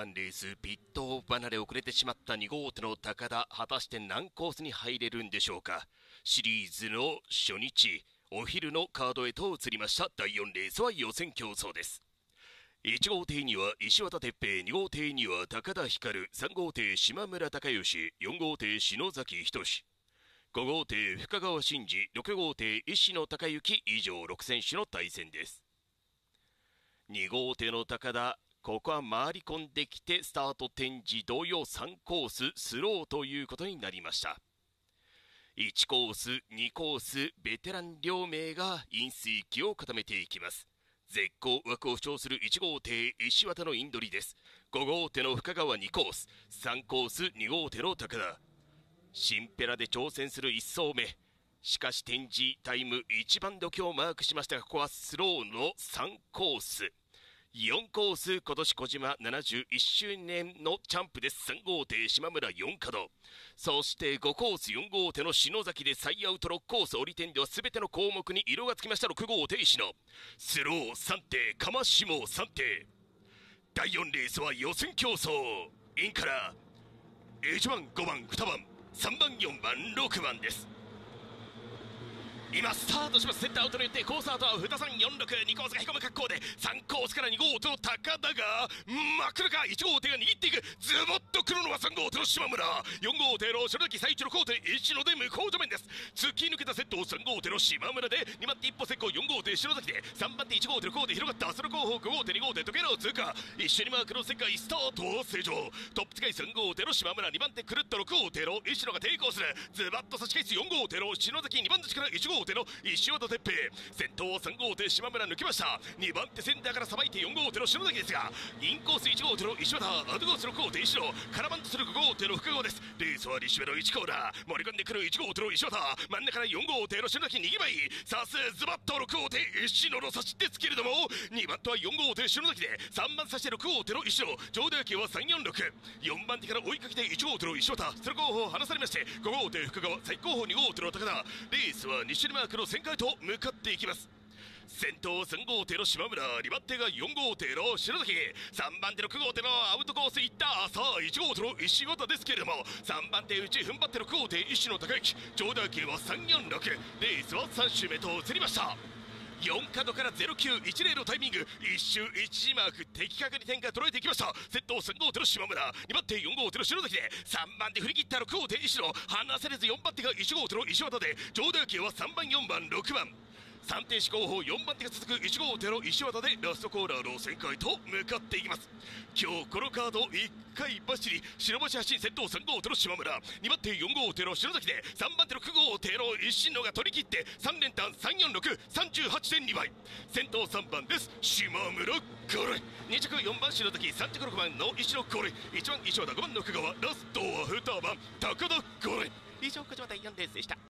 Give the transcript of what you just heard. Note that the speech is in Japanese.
番レースピット離れ遅れてしまった2号手の高田、果たして何コースに入れるんでしょうか。シリーズの初日お昼のカードへと移りました。第4レースは予選競争です。1号艇には石渡哲平、2号艇には高田光、3号艇島村隆義、4号艇篠崎仁、5号艇深川真司、6号艇石野貴之、以上6選手の対戦です。2号艇の高田、ここは回り込んできてスタート展示同様3コーススローということになりました。1コース2コースベテラン両名が飲水機を固めていきます。絶好枠を主張する1号艇石渡のインドリです。5号艇の深川2コース、3コース2号艇の高田、新ペラで挑戦する1走目。しかし展示タイム一番時をマークしましたが、ここはスローの3コース4コース、今年小島71周年のチャンプです。3号艇島村4角、そして5コース4号艇の篠崎で再アウト6コース、折り点では全ての項目に色がつきました。6号艇石野、スロー3艇釜下3艇。第4レースは予選競争。インから1番5番2番3番4番6番です。今スタートします。センターアウトによってコースアウトは2、3、4、6、2コースがへこむ格好で3コースから2号艇の高田が真っ黒か。1号艇が握っていく。ズボッと来るのは3号艇の島村、4号艇の篠崎、最中の高艇石野で向こう正面です。突き抜けたセットを3号艇の島村で2番手一歩先行、4号艇篠崎で3番手1号艇の高艇広がった。その後方5号艇2号艇時計の通過、一緒にマークの世界スタートを正常。トップ使い3号艇の島村、2番手くるっと6号艇の石野が抵抗する。ズバッと差し返す4号艇の篠崎、2番手から1号艇の石渡哲平、先頭は3号艇島村抜きました。2番手センターからさばいて4号艇の篠崎ですが、インコース1号艇の石渡、アウトコース6号艇石野、カラバンとする5号艇の深川です。レースは西目の1コーナー、盛り込んでくる1号艇の石渡、真ん中から4号艇の篠崎、逃げ場いさすズバッと6号艇石野の差しですけれども、2番手は4号艇篠崎で3番差して6号艇の石野、上田駅は346、4番手から追いかけて1号艇の石渡、その後方離されまして5号艇深川、最後方2号艇の高田。レースは西マークの旋回と向かっていきます。先頭3号艇の島村、2番手が4号艇の篠崎、3番手の9号艇のアウトコースいった。さあ1号艇の石渡ですけれども、3番手内踏ん張っての9号艇石野貴之、上田系は346、レースは3周目と移りました。4角から0910のタイミング、1周1時マーク、的確に点が捉えていきました。先頭3号艇の島村、2番手4号艇の篠崎で3番手振り切った6号艇石野、離されず4番手が1号艇の石渡で、上田系は3番4番6番、3停止後方4番手が続く1号艇の石渡でラストコーナーの旋回と向かっていきます。今日このカード1回走り、白星発進先頭3号艇の島村、2番手4号艇の篠崎で3番手の9号艇の石野が取り切って3連単 34638.2 倍、先頭3番です島村ゴール、2着4番篠崎、3着6番の石野ゴール、1番石渡、5番の久川、ラストは2番高田ゴール。以上、こちら第4レースでした。